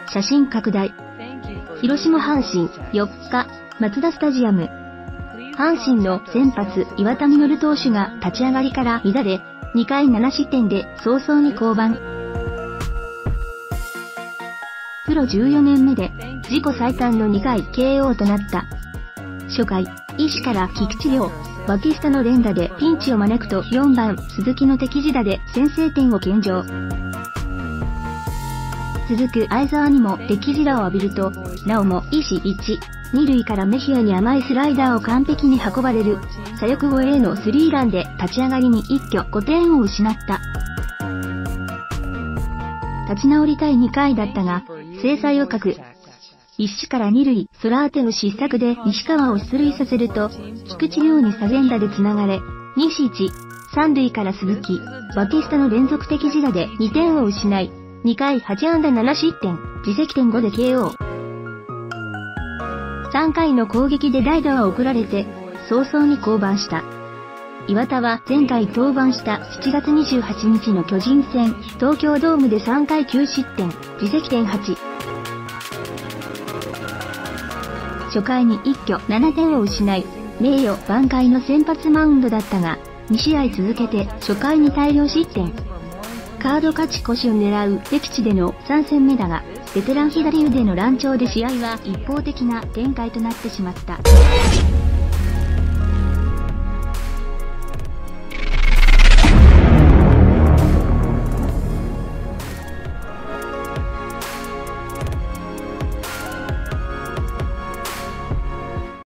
写真拡大。広島阪神、4日、マツダスタジアム。阪神の先発、岩田実投手が立ち上がりから乱れ、2回7失点で早々に降板。プロ14年目で自己最短の2回 KO となった。初回、医師から菊池涼、バティスタの連打でピンチを招くと4番、鈴木の敵地打で先制点を献上。続く相澤にも敵地打を浴びると、なおも医師1、2塁からメヒアに甘いスライダーを完璧に運ばれる、左翼越えのスリーランで立ち上がりに一挙5点を失った。立ち直りたい2回だったが、精彩を欠く。一死から二塁、ソラーテの失策で西川を出塁させると、菊池涼に左前打で繋がれ、西1、三塁から鈴木、バティスタの連続的自打で2点を失い、2回8安打7失点、自責点5で KO。3回の攻撃で代打は送られて、早々に降板した。岩田は前回登板した7月28日の巨人戦、東京ドームで3回9失点、自責点8。初回に一挙7点を失い、名誉挽回の先発マウンドだったが、2試合続けて初回に大量失点。カード勝ち越しを狙う敵地での3戦目だが、ベテラン左腕の乱調で試合は一方的な展開となってしまった。